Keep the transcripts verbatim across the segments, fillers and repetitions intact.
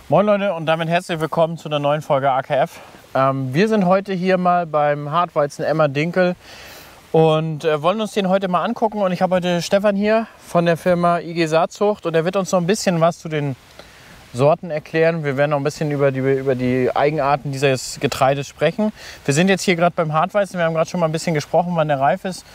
Moin Leute und damit herzlich willkommen zu einer neuen Folge A K F. Ähm, wir sind heute hier mal beim Hartweizen Emma Dinkel und äh, wollen uns den heute mal angucken. Und ich habe heute Stefan hier von der Firma I G Saatzucht und er wird uns noch ein bisschen was zu den Sorten erklären. Wir werden noch ein bisschen über die, über die Eigenarten dieses Getreides sprechen. Wir sind jetzt hier gerade beim Hartweizen. Wir haben gerade schon mal ein bisschen gesprochen, wann der reif ist.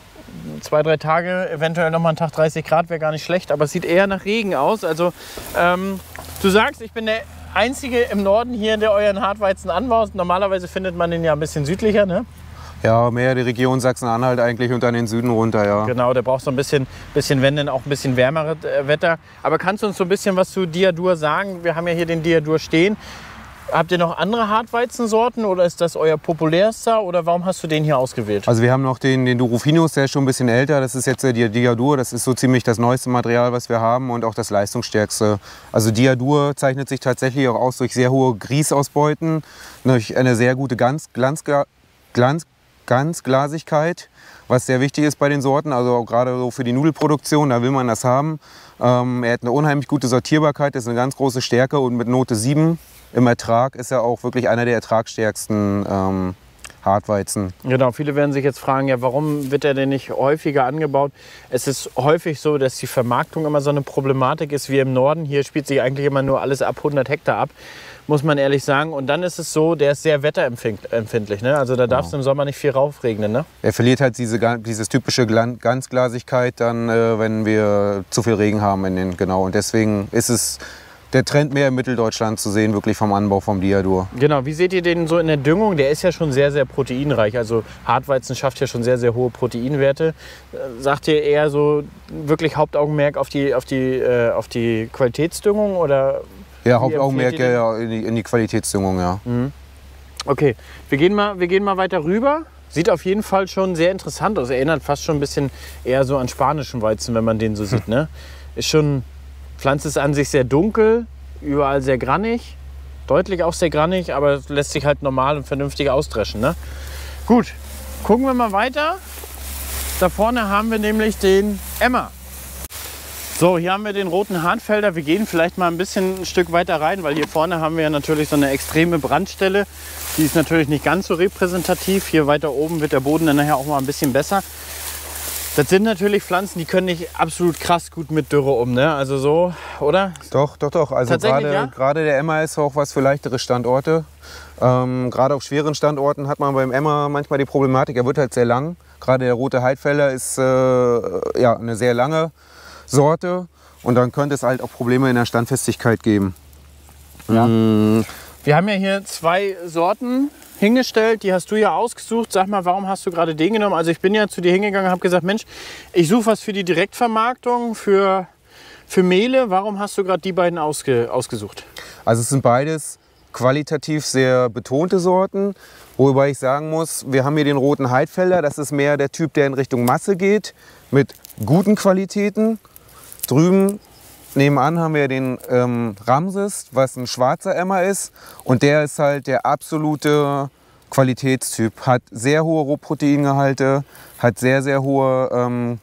Zwei, drei Tage, eventuell noch mal einen Tag dreißig Grad, wäre gar nicht schlecht. Aber es sieht eher nach Regen aus. Also ähm, du sagst, ich bin der Einzige im Norden hier, der euren Hartweizen anbaut. Normalerweise findet man den ja ein bisschen südlicher, ne? Ja, mehr die Region Sachsen-Anhalt eigentlich und dann in den Süden runter, ja. Genau, der braucht so ein bisschen, bisschen wenn denn auch ein bisschen wärmeres äh, Wetter. Aber kannst du uns so ein bisschen was zu Diadur sagen? Wir haben ja hier den Diadur stehen. Habt ihr noch andere Hartweizensorten oder ist das euer populärster oder warum hast du den hier ausgewählt? Also wir haben noch den, den Durufinus, der ist schon ein bisschen älter. Das ist jetzt der Diadur, das ist so ziemlich das neueste Material, was wir haben und auch das leistungsstärkste. Also Diadur zeichnet sich tatsächlich auch aus durch sehr hohe Grießausbeuten, durch eine sehr gute Glanz, Glanz, Glanz, Ganzglasigkeit, was sehr wichtig ist bei den Sorten, also auch gerade so für die Nudelproduktion, da will man das haben. Ähm, er hat eine unheimlich gute Sortierbarkeit, das ist eine ganz große Stärke und mit Note sieben im Ertrag ist er auch wirklich einer der ertragstärksten ähm, Hartweizen. Genau, viele werden sich jetzt fragen, ja, warum wird er denn nicht häufiger angebaut? Es ist häufig so, dass die Vermarktung immer so eine Problematik ist wie im Norden. Hier spielt sich eigentlich immer nur alles ab hundert Hektar ab, muss man ehrlich sagen. Und dann ist es so, der ist sehr wetterempfindlich. Ne? Also da darf es im Sommer nicht viel raufregnen. Ne? Er verliert halt diese dieses typische Ganzglasigkeit dann, äh, wenn wir zu viel Regen haben in den, genau. Und deswegen ist es der Trend mehr in Mitteldeutschland zu sehen, wirklich vom Anbau vom Diadur. Genau, wie seht ihr den so in der Düngung? Der ist ja schon sehr, sehr proteinreich. Also Hartweizen schafft ja schon sehr, sehr hohe Proteinwerte. Sagt ihr eher so wirklich Hauptaugenmerk auf die, auf die, äh, auf die Qualitätsdüngung? Oder ja, Hauptaugenmerk ja, in, die, in die Qualitätsdüngung, ja. Mhm. Okay, wir gehen, mal, wir gehen mal weiter rüber. Sieht auf jeden Fall schon sehr interessant aus. Erinnert fast schon ein bisschen eher so an spanischen Weizen, wenn man den so sieht. Ne? Ist schon... Pflanze ist an sich sehr dunkel, überall sehr grannig, deutlich auch sehr grannig, aber es lässt sich halt normal und vernünftig ausdreschen. Ne? Gut, gucken wir mal weiter. Da vorne haben wir nämlich den Emma. So, hier haben wir den roten Hartfelder. Wir gehen vielleicht mal ein bisschen ein Stück weiter rein, weil hier vorne haben wir ja natürlich so eine extreme Brandstelle. Die ist natürlich nicht ganz so repräsentativ. Hier weiter oben wird der Boden dann nachher auch mal ein bisschen besser. Das sind natürlich Pflanzen, die können nicht absolut krass gut mit Dürre um, ne? Also so, oder? Doch, doch, doch. Also gerade ja? gerade der Emma ist auch was für leichtere Standorte. Ähm, gerade auf schweren Standorten hat man beim Emma manchmal die Problematik, er wird halt sehr lang. Gerade der rote Heidfelder ist äh, ja, eine sehr lange Sorte und dann könnte es halt auch Probleme in der Standfestigkeit geben. Ja. Mhm. Wir haben ja hier zwei Sorten hingestellt, die hast du ja ausgesucht. Sag mal, warum hast du gerade den genommen? Also ich bin ja zu dir hingegangen und habe gesagt, Mensch, ich suche was für die Direktvermarktung, für, für Mehle. Warum hast du gerade die beiden ausge, ausgesucht? Also es sind beides qualitativ sehr betonte Sorten, wobei ich sagen muss, wir haben hier den roten Heidfelder. Das ist mehr der Typ, der in Richtung Masse geht, mit guten Qualitäten. Drüben nebenan haben wir den ähm, Ramses, was ein schwarzer Emma ist. Und der ist halt der absolute Qualitätstyp. Hat sehr hohe Rohproteingehalte, hat sehr, sehr hohe ähm,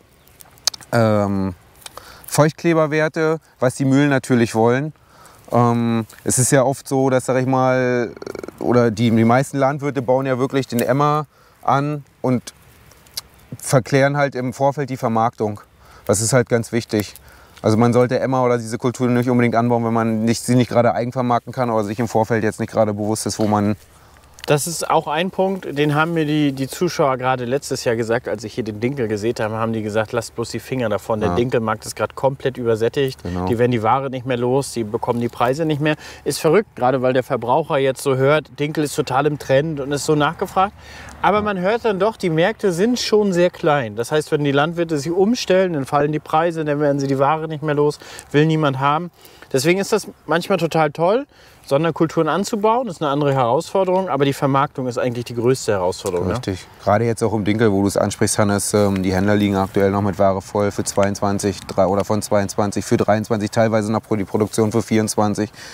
ähm, Feuchtkleberwerte, was die Mühlen natürlich wollen. Ähm, es ist ja oft so, dass, sag ich mal, oder die, die meisten Landwirte bauen ja wirklich den Emma an und verklären halt im Vorfeld die Vermarktung. Das ist halt ganz wichtig. Also man sollte Emma oder diese Kultur nicht unbedingt anbauen, wenn man nicht, sie nicht gerade eigenvermarkten kann oder sich im Vorfeld jetzt nicht gerade bewusst ist, wo man... Das ist auch ein Punkt, den haben mir die, die Zuschauer gerade letztes Jahr gesagt, als ich hier den Dinkel gesät habe, haben die gesagt, lasst bloß die Finger davon. Der ja. Dinkelmarkt ist gerade komplett übersättigt. Genau. Die werden die Ware nicht mehr los, die bekommen die Preise nicht mehr. Ist verrückt, gerade weil der Verbraucher jetzt so hört, Dinkel ist total im Trend und ist so nachgefragt. Aber man hört dann doch, die Märkte sind schon sehr klein. Das heißt, wenn die Landwirte sich umstellen, dann fallen die Preise, dann werden sie die Ware nicht mehr los, will niemand haben. Deswegen ist das manchmal total toll, Sonderkulturen anzubauen. Das ist eine andere Herausforderung, aber die Vermarktung ist eigentlich die größte Herausforderung. Richtig. Ja? Gerade jetzt auch im Dinkel, wo du es ansprichst, Hannes, die Händler liegen aktuell noch mit Ware voll für zweiundzwanzig oder von zweiundzwanzig für dreiundzwanzig, teilweise noch die Produktion für vierundzwanzig.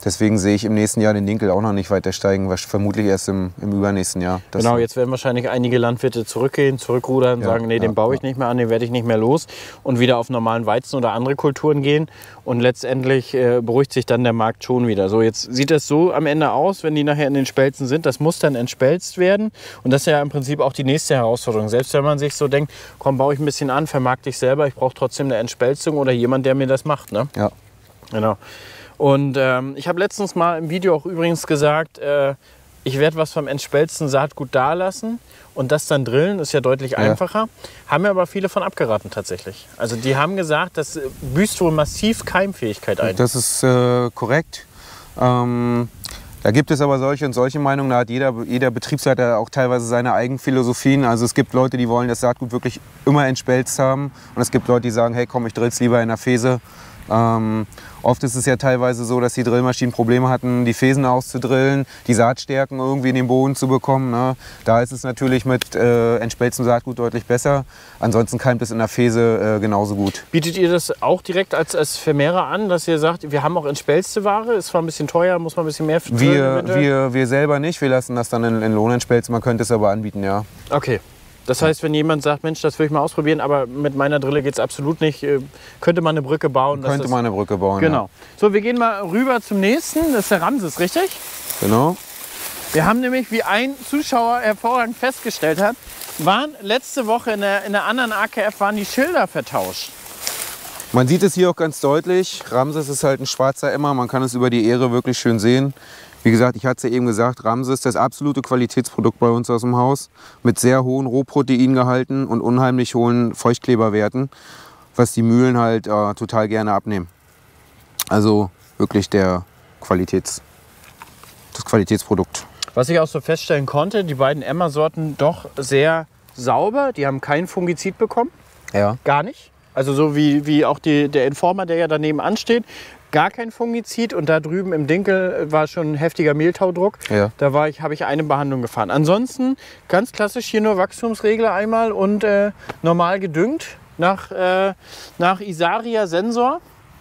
Deswegen sehe ich im nächsten Jahr den Dinkel auch noch nicht weiter steigen, was vermutlich erst im, im übernächsten Jahr. Das genau, jetzt werden wahrscheinlich einige Landwirte zurückgehen, zurückrudern, ja, sagen, nee, den ja, baue ich ja. nicht mehr an, den werde ich nicht mehr los und wieder auf normalen Weizen oder andere Kulturen gehen. Und letztendlich äh, beruhigt sich dann der Markt schon wieder. So, jetzt sieht das so am Ende aus, wenn die nachher in den Spelzen sind. Das muss dann entspelzt werden. Und das ist ja im Prinzip auch die nächste Herausforderung. Selbst wenn man sich so denkt, komm, baue ich ein bisschen an, vermarkte ich selber, ich brauche trotzdem eine Entspelzung oder jemand, der mir das macht. Ne? Ja. Genau. Und ähm, ich habe letztens mal im Video auch übrigens gesagt, äh, ich werde was vom entspelzten Saatgut da lassen und das dann drillen, ist ja deutlich Ja. einfacher. Haben mir aber viele von abgeraten tatsächlich. Also die haben gesagt, das büßt wohl massiv Keimfähigkeit ein. Das ist äh, korrekt. Ähm, da gibt es aber solche und solche Meinungen. Da hat jeder, jeder Betriebsleiter auch teilweise seine eigenen Philosophien. Also es gibt Leute, die wollen das Saatgut wirklich immer entspelzt haben. Und es gibt Leute, die sagen, hey komm, ich drill's lieber in der Fese. Ähm, oft ist es ja teilweise so, dass die Drillmaschinen Probleme hatten, die Fesen auszudrillen, die Saatstärken irgendwie in den Boden zu bekommen. Ne? Da ist es natürlich mit äh, entspelztem Saatgut deutlich besser. Ansonsten keimt es in der Fese äh, genauso gut. Bietet ihr das auch direkt als, als Vermehrer an, dass ihr sagt, wir haben auch entspelzte Ware, ist zwar ein bisschen teuer, muss man ein bisschen mehr drillen Wir, eventuell? wir, wir selber nicht, wir lassen das dann in, in Lohnentspelzen, man könnte es aber anbieten, ja. Okay. Das heißt, wenn jemand sagt, Mensch, das will ich mal ausprobieren, aber mit meiner Drille geht es absolut nicht, äh, könnte man eine Brücke bauen. dass Könnte das- man eine Brücke bauen, Genau. So, wir gehen mal rüber zum nächsten. Das ist der Ramses, richtig? ja. Genau. Wir haben nämlich, wie ein Zuschauer hervorragend festgestellt hat, waren letzte Woche in der, in der anderen A K F waren die Schilder vertauscht. Man sieht es hier auch ganz deutlich. Ramses ist halt ein schwarzer Emmer, man kann es über die Ähre wirklich schön sehen. Wie gesagt, ich hatte es ja eben gesagt, Ramses ist das absolute Qualitätsprodukt bei uns aus dem Haus. Mit sehr hohen Rohproteingehalten und unheimlich hohen Feuchtkleberwerten, was die Mühlen halt äh, total gerne abnehmen. Also wirklich der Qualitäts, das Qualitätsprodukt. Was ich auch so feststellen konnte, die beiden Emmer-Sorten doch sehr sauber. Die haben kein Fungizid bekommen, Ja. gar nicht. Also so wie, wie auch die, der Informer, der ja daneben ansteht. Gar kein Fungizid und da drüben im Dinkel war schon ein heftiger Mehltaudruck. Ja. Da war ich, habe ich eine Behandlung gefahren. Ansonsten ganz klassisch hier nur Wachstumsregler einmal und äh, normal gedüngt nach, äh, nach Isaria Sensor.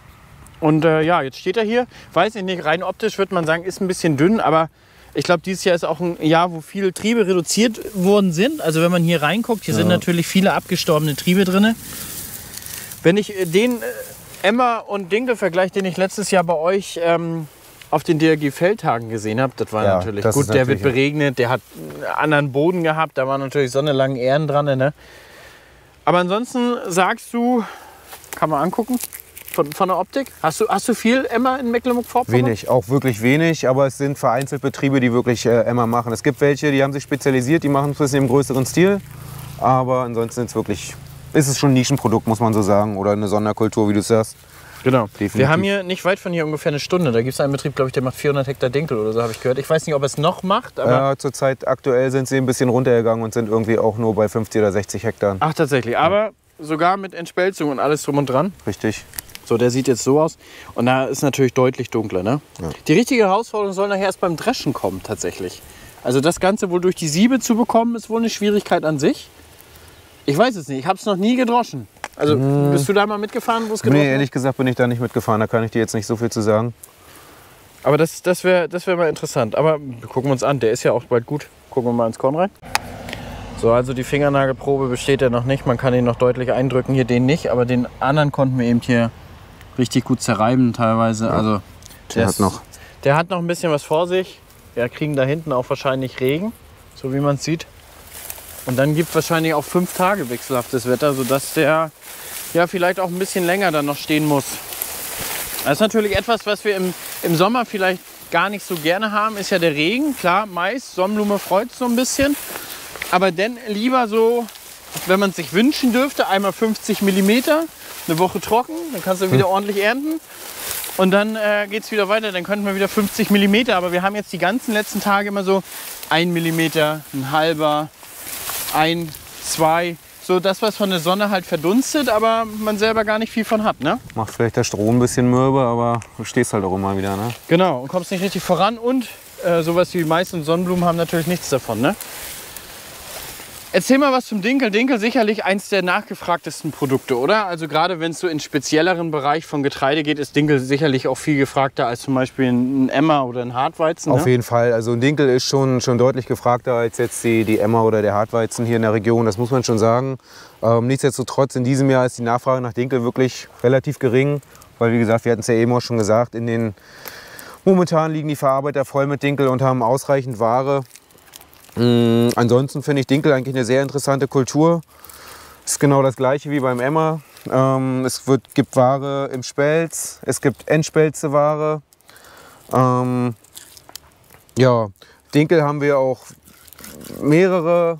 Und äh, ja, jetzt steht er hier. Weiß ich nicht, rein optisch würde man sagen, ist ein bisschen dünn, aber ich glaube, dieses Jahr ist auch ein Jahr, wo viele Triebe reduziert worden sind. Also wenn man hier reinguckt, hier Ja. sind natürlich viele abgestorbene Triebe drin. Wenn ich äh, den äh, Emmer- und Dinkel-Vergleich, den ich letztes Jahr bei euch ähm, auf den D R G-Feldtagen gesehen habe, das war Ja, natürlich das gut. ist Der wird natürlich- beregnet, der hat einen anderen Boden gehabt, da waren natürlich so eine lange Ähren dran. Ne? Aber ansonsten sagst du, kann man angucken, von, von der Optik, hast du, hast du viel Emmer in Mecklenburg-Vorpommern? Wenig, auch wirklich wenig, aber es sind vereinzelt Betriebe, die wirklich äh, Emmer machen. Es gibt welche, die haben sich spezialisiert, die machen es ein bisschen im größeren Stil, aber ansonsten ist es wirklich, ist es schon ein Nischenprodukt, muss man so sagen, oder eine Sonderkultur, wie du sagst. Genau. Definitiv. Wir haben hier nicht weit von hier ungefähr eine Stunde. Da gibt es einen Betrieb, glaube ich, der macht vierhundert Hektar Dinkel oder so, habe ich gehört. Ich weiß nicht, ob er es noch macht, aber... Äh, zurzeit aktuell sind sie ein bisschen runtergegangen und sind irgendwie auch nur bei fünfzig oder sechzig Hektar. Ach, tatsächlich. Aber sogar mit Entspelzung und alles drum und dran. Richtig. So, der sieht jetzt so aus. Und da ist natürlich deutlich dunkler. Ne? Ja. Die richtige Herausforderung soll nachher erst beim Dreschen kommen, tatsächlich. Also das Ganze wohl durch die Siebe zu bekommen, ist wohl eine Schwierigkeit an sich. Ich weiß es nicht. Ich habe es noch nie gedroschen. Also bist du da mal mitgefahren, wo es gedroschen Nee, wird? ehrlich gesagt bin ich da nicht mitgefahren, da kann ich dir jetzt nicht so viel zu sagen. Aber das, das wäre das wär mal interessant. Aber wir gucken uns an, der ist ja auch bald gut. Gucken wir mal ins Korn rein. So, also die Fingernagelprobe besteht ja noch nicht. Man kann ihn noch deutlich eindrücken, hier den nicht. Aber den anderen konnten wir eben hier richtig gut zerreiben teilweise. Also Der ist- hat noch. Der hat noch ein bisschen was vor sich. Wir kriegen da hinten auch wahrscheinlich Regen, so wie man es sieht. Und dann gibt es wahrscheinlich auch fünf Tage wechselhaftes Wetter, sodass der ja vielleicht auch ein bisschen länger dann noch stehen muss. Das ist natürlich etwas, was wir im, im Sommer vielleicht gar nicht so gerne haben, ist ja der Regen. Klar, Mais, Sonnenblume freut es so ein bisschen. Aber dann lieber so, wenn man es sich wünschen dürfte, einmal fünfzig Millimeter, eine Woche trocken, dann kannst du wieder ordentlich ernten. Und dann äh, geht es wieder weiter, dann könnten wir wieder fünfzig Millimeter. Aber wir haben jetzt die ganzen letzten Tage immer so ein Millimeter, ein halber, ein, zwei. So das, was von der Sonne halt verdunstet, aber man selber gar nicht viel von hat. Ne? Macht vielleicht der Stroh ein bisschen mürbe, aber du stehst halt auch immer wieder. Ne? Genau, und kommst nicht richtig voran. Und äh, sowas wie Mais und Sonnenblumen haben natürlich nichts davon. Ne? Erzähl mal was zum Dinkel. Dinkel sicherlich eins der nachgefragtesten Produkte, oder? Also gerade wenn es so in spezielleren Bereich von Getreide geht, ist Dinkel sicherlich auch viel gefragter als zum Beispiel ein Emmer oder ein Hartweizen. Auf ne? jeden Fall. Also ein Dinkel ist schon, schon deutlich gefragter als jetzt die, die Emmer oder der Hartweizen hier in der Region. Das muss man schon sagen. Ähm, nichtsdestotrotz, in diesem Jahr ist die Nachfrage nach Dinkel wirklich relativ gering. Weil, wie gesagt, wir hatten es ja eben auch schon gesagt, in den, momentan liegen die Verarbeiter voll mit Dinkel und haben ausreichend Ware. Mm, ansonsten finde ich Dinkel eigentlich eine sehr interessante Kultur. Ist genau das gleiche wie beim Emmer. Ähm, es wird, gibt Ware im Spelz, es gibt Entspelze-Ware. Ähm, ja, Dinkel haben wir auch mehrere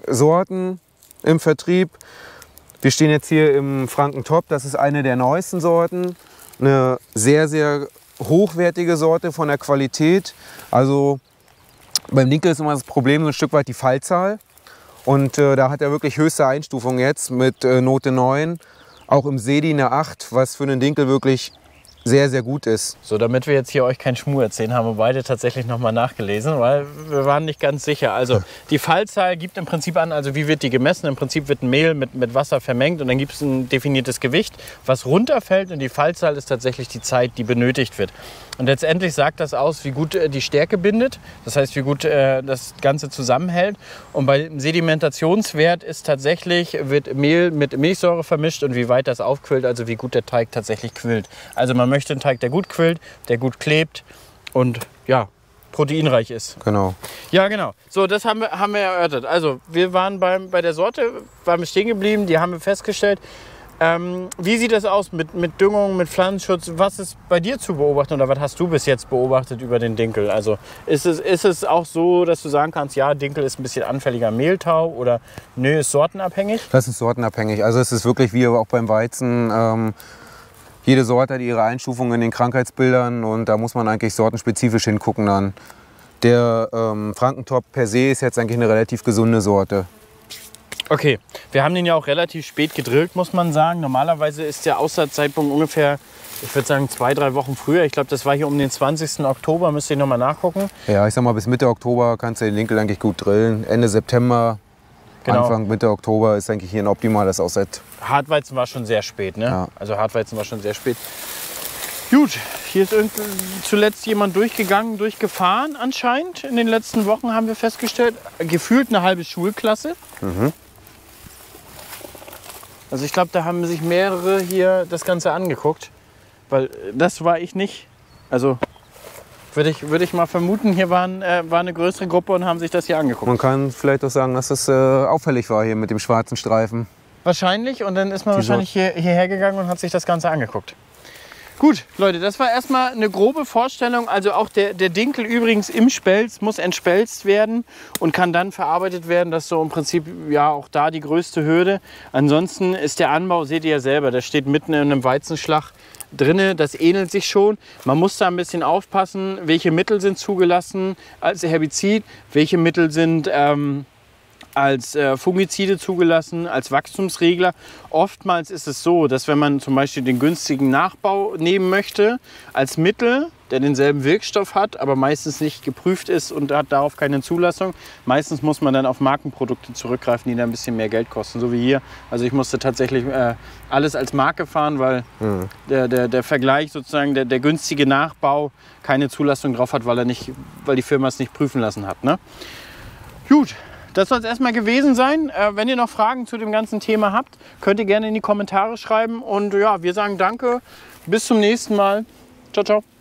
Sorten im Vertrieb. Wir stehen jetzt hier im Franken Top, das ist eine der neuesten Sorten. Eine sehr, sehr hochwertige Sorte von der Qualität. Also beim Dinkel ist immer das Problem so ein Stück weit die Fallzahl. Und äh, da hat er wirklich höchste Einstufung jetzt mit äh, Note neun. Auch im Sedi eine acht, was für einen Dinkel wirklich sehr, sehr gut ist. So, damit wir jetzt hier euch keinen Schmuh erzählen, haben wir beide tatsächlich nochmal nachgelesen, weil wir waren nicht ganz sicher. Also die Fallzahl gibt im Prinzip an, also wie wird die gemessen? Im Prinzip wird ein Mehl mit, mit Wasser vermengt und dann gibt es ein definiertes Gewicht, was runterfällt, und die Fallzahl ist tatsächlich die Zeit, die benötigt wird. Und letztendlich sagt das aus, wie gut äh, die Stärke bindet, das heißt, wie gut äh, das Ganze zusammenhält. Und beim Sedimentationswert ist tatsächlich, wird Mehl mit Milchsäure vermischt und wie weit das aufquillt, also wie gut der Teig tatsächlich quillt. Also man möchte einen Teig, der gut quillt, der gut klebt und ja, proteinreich ist. Genau. Ja, genau. So, das haben wir, haben wir erörtert. Also wir waren beim, bei der Sorte, waren wir stehen geblieben, die haben wir festgestellt. Ähm, wie sieht das aus mit, mit Düngung, mit Pflanzenschutz? Was ist bei dir zu beobachten oder was hast du bis jetzt beobachtet über den Dinkel? Also ist es, ist es auch so, dass du sagen kannst, ja, Dinkel ist ein bisschen anfälliger Mehltau oder nö, ist sortenabhängig? Das ist sortenabhängig. Also es ist wirklich wie auch beim Weizen. Ähm, jede Sorte hat ihre Einstufung in den Krankheitsbildern und da muss man eigentlich sortenspezifisch hingucken dann. Der ähm, Frankentop per se ist jetzt eigentlich eine relativ gesunde Sorte. Okay, wir haben den ja auch relativ spät gedrillt, muss man sagen. Normalerweise ist der Aussaatzeitpunkt ungefähr, ich würde sagen, zwei, drei Wochen früher. Ich glaube, das war hier um den zwanzigsten Oktober, müsst ihr noch mal nachgucken. Ja, ich sag mal, bis Mitte Oktober kannst du den Dinkel eigentlich gut drillen. Ende September, genau. Anfang, Mitte Oktober ist eigentlich hier ein optimales Aussaat. Hartweizen war schon sehr spät, ne? Ja. Also Hartweizen war schon sehr spät. Gut, hier ist zuletzt jemand durchgegangen, durchgefahren anscheinend. In den letzten Wochen haben wir festgestellt, gefühlt eine halbe Schulklasse. Mhm. Also ich glaube, da haben sich mehrere hier das Ganze angeguckt, weil das war ich nicht. Also würde ich, würde ich mal vermuten, hier waren, äh, war eine größere Gruppe und haben sich das hier angeguckt. Man kann vielleicht auch sagen, dass es äh, auffällig war hier mit dem schwarzen Streifen. Wahrscheinlich, und dann ist man Die wahrscheinlich hier, hierher gegangen und hat sich das Ganze angeguckt. Gut, Leute, das war erstmal eine grobe Vorstellung. Also auch der, der Dinkel übrigens im Spelz muss entspelzt werden und kann dann verarbeitet werden. Das ist so im Prinzip ja auch da die größte Hürde. Ansonsten ist der Anbau, seht ihr ja selber, der steht mitten in einem Weizenschlag drinne. Das ähnelt sich schon. Man muss da ein bisschen aufpassen, welche Mittel sind zugelassen als Herbizid, welche Mittel sind ähm, als äh, Fungizide zugelassen, als Wachstumsregler. Oftmals ist es so, dass wenn man zum Beispiel den günstigen Nachbau nehmen möchte, als Mittel, der denselben Wirkstoff hat, aber meistens nicht geprüft ist und hat darauf keine Zulassung, meistens muss man dann auf Markenprodukte zurückgreifen, die dann ein bisschen mehr Geld kosten, so wie hier. Also ich musste tatsächlich äh, alles als Marke fahren, weil mhm. der, der, der Vergleich sozusagen, der, der günstige Nachbau keine Zulassung drauf hat, weil, er nicht, weil die Firma es nicht prüfen lassen hat. Ne? Gut. Das soll es erstmal gewesen sein. Äh, wenn ihr noch Fragen zu dem ganzen Thema habt, könnt ihr gerne in die Kommentare schreiben. Und ja, wir sagen danke. Bis zum nächsten Mal. Ciao, ciao.